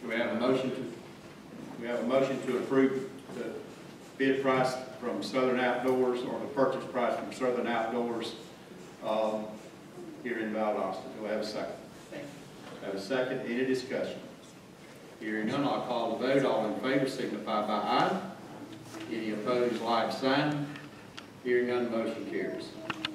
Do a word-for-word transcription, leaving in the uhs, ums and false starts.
we have a motion to, we have a motion to approve the bid price from Southern Outdoors, or the purchase price from Southern Outdoors, um, here in Valdosta. Do I have a second? Second. Have a second, any discussion? Hearing none, I'll call the vote. All in favor signify by aye. Any opposed, like sign. Hearing none, motion carries.